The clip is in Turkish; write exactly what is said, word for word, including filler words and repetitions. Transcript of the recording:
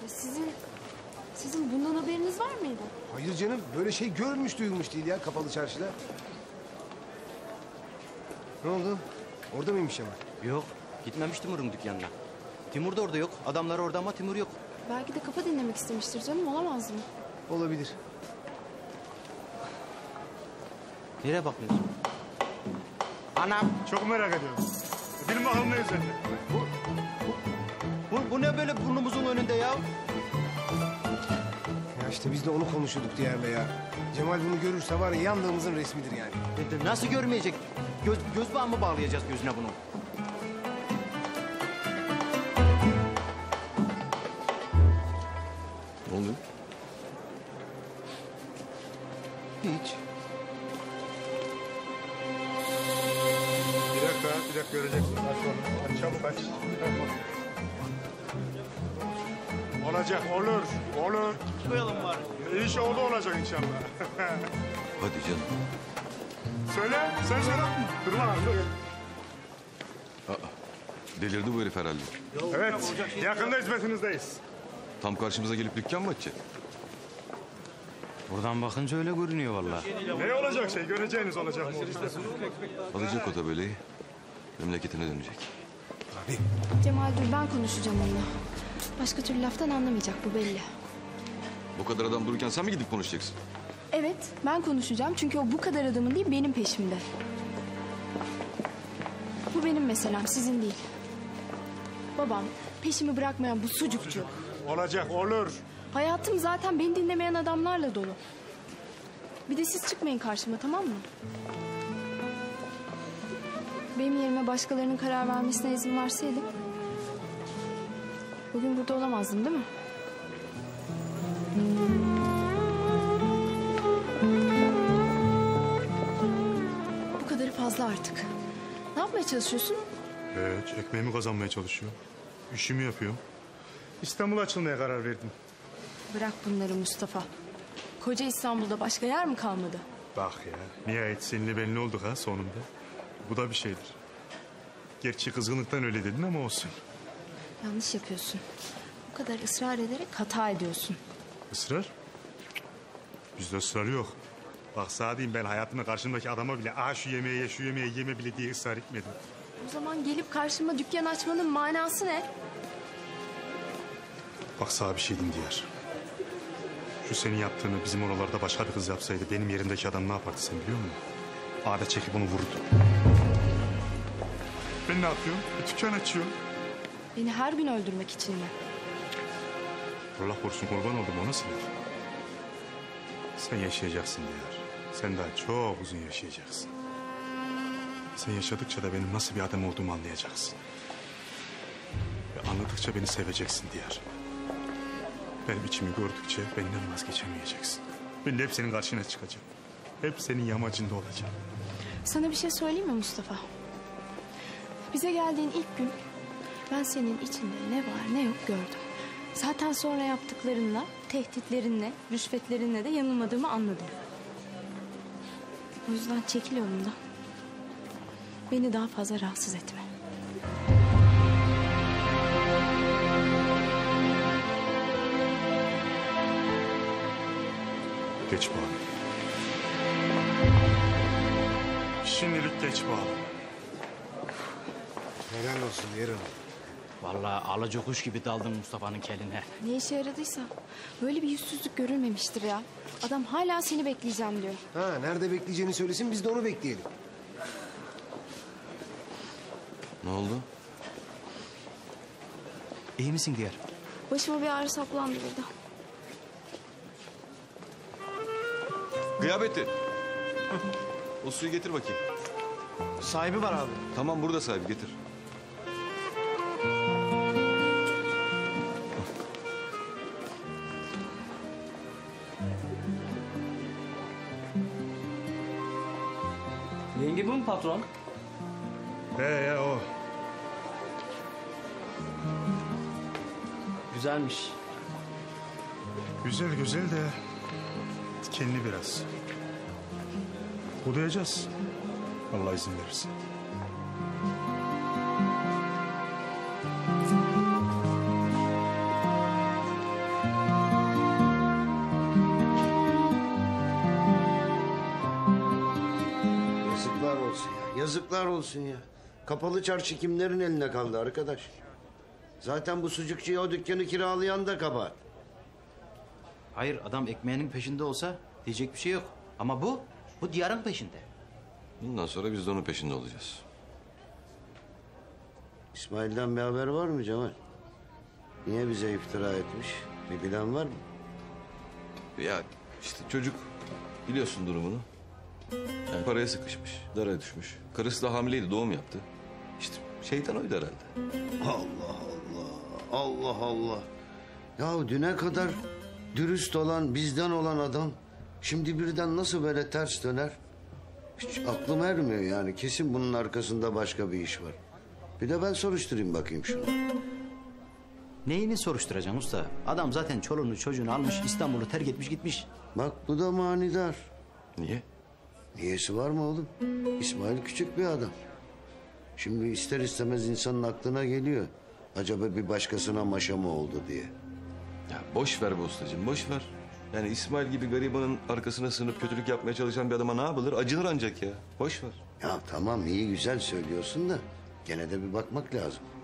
Sizin, sizin bundan haberiniz var mıydı? Hayır canım, böyle şey görülmüş duyulmuş değil ya kapalı çarşıda. Ne oldu? Orada mıymış ama? Yok, gitmemiş Timur'un dükkanına. Timur da orada yok. Adamlar orada ama Timur yok. Belki de kafa dinlemek istemiştir canım, olamaz mı? Olabilir. Nereye bakıyorsun? Anam. Çok merak ediyorum. Film bakalım ne üzerinde? Bu, bu, bu, bu ne böyle burnumuzun önünde ya? Ya işte biz de onu konuşuyorduk diğerle ya. Cemal bunu görürse var ya yandığımızın resmidir yani. E, Nasıl görmeyecek? Göz, göz bağı mı bağlayacağız gözüne bunu? Ne oluyor? Hiç. Bir dakika, bir dakika göreceksin. Aç onu. Aç çabuk aç. Olacak, olur, olur. Koyalım var. İş oldu olacak inşallah. Hadi canım. Söyle, sen söyle. Durma lan, dur. Aa, delirdi bu herif herhalde. Evet, yakında hizmetinizdeyiz. Tam karşımıza gelip dükkan mı açacak? Buradan bakınca öyle görünüyor vallahi. Ne olacak şey, göreceğiniz olacak mı? Alacak o tabelayı. Memleketine dönecek. Abi. Cemal dur, ben konuşacağım onunla. Başka türlü laftan anlamayacak, bu belli. Bu kadar adam dururken sen mi gidip konuşacaksın? Evet, ben konuşacağım çünkü o bu kadar adamın değil, benim peşimde. Bu benim meselem, sizin değil. Babam, peşimi bırakmayan bu sucukçu. Olacak, olur. Hayatım zaten beni dinlemeyen adamlarla dolu. Bir de siz çıkmayın karşıma, tamam mı? Benim yerime başkalarının karar vermesine izin verseydim... bugün burada olamazdım, değil mi? Bu kadarı fazla artık. Ne yapmaya çalışıyorsun? Evet, ekmeğimi kazanmaya çalışıyorum. İşimi yapıyorum. İstanbul'a açılmaya karar verdim. Bırak bunları Mustafa. Koca İstanbul'da başka yer mi kalmadı? Bak ya, nihayet seninle benimle olduk ha sonunda. Bu da bir şeydir. Gerçi kızgınlıktan öyle dedin ama olsun. Yanlış yapıyorsun. Bu kadar ısrar ederek hata ediyorsun. Israr? Bizde ısrar yok. Bak sana diyeyim, ben hayatımda karşımdaki adama bile... ...aa şu yemeği ye, şu yemeği yeme bile diye ısrar etmedim. O zaman gelip karşıma dükkan açmanın manası ne? Bak sana bir şey diyeyim Diyar. Şu senin yaptığını bizim oralarda başka bir kız yapsaydı... ...benim yerimdeki adam ne yapardı sen biliyor musun? Ağda çekip onu vurdu. Ben ne yapıyorum? Bir dükkan açıyorum. Beni her gün öldürmek için mi? Allah korusun, kurban oldum, o nasıl laf? Sen yaşayacaksın Diyar. Sen daha çok uzun yaşayacaksın. Sen yaşadıkça da benim nasıl bir adam olduğumu anlayacaksın. Ve anladıkça beni seveceksin Diyar. Benim içimi gördükçe benden vazgeçemeyeceksin. Ben de hep senin karşına çıkacağım. Hep senin yamacında olacağım. Sana bir şey söyleyeyim mi Mustafa? Bize geldiğin ilk gün ben senin içinde ne var ne yok gördüm. Zaten sonra yaptıklarınla, tehditlerinle, rüşvetlerinle de yanılmadığımı anladım. O yüzden çekil yolumdan. Beni daha fazla rahatsız etme. Geç bağlı. Şimdilik geç bağlı. Helal olsun yarın. Vallahi alaca kuş gibi daldın Mustafa'nın keline. Ne işe yaradıysa böyle bir yüzsüzlük görülmemiştir ya. Adam hala seni bekleyeceğim diyor. Ha, nerede bekleyeceğini söylesin, biz de onu bekleyelim. Ne oldu? İyi misin Diyar? Başıma bir ağrı saplandı burada. Gıyabettin. O suyu getir bakayım. Sahibi var abi. Tamam, burada sahibi, getir. Yenge bu mu patron? He ya o. Güzelmiş. Güzel güzel de dikenli biraz. Budayacağız. Allah izin verirse. Yazıklar olsun ya. Kapalı çarşı kimlerin eline kaldı arkadaş? Zaten bu sucukçuya o dükkanı kiralayan da kabahat. Hayır adam ekmeğinin peşinde olsa diyecek bir şey yok. Ama bu, bu diyarın peşinde. Bundan sonra biz de onun peşinde olacağız. İsmail'den bir haber var mı Cemal? Niye bize iftira etmiş? Bir plan var mı? Ya işte çocuk biliyorsun durumunu. Yani paraya sıkışmış, dara düşmüş. Karısı da hamileydi, doğum yaptı. İşte şeytan oydu herhalde. Allah Allah. Allah Allah. Ya düne kadar dürüst olan, bizden olan adam şimdi birden nasıl böyle ters döner? Hiç aklım ermiyor yani. Kesin bunun arkasında başka bir iş var. Bir de ben soruşturayım bakayım şunu. Neyini soruşturacaksın usta? Adam zaten çoluğunu çocuğunu almış İstanbul'u terk etmiş gitmiş. Bak bu da manidar. Niye? Niyesi var mı oğlum? İsmail küçük bir adam. Şimdi ister istemez insanın aklına geliyor. Acaba bir başkasına maşa mı oldu diye. Ya boş ver be ustacığım, boş ver. Yani İsmail gibi garibanın arkasına sığınıp kötülük yapmaya çalışan bir adama ne yapılır? Acınır ancak ya. Boş ver. Ya tamam iyi güzel söylüyorsun da gene de bir bakmak lazım.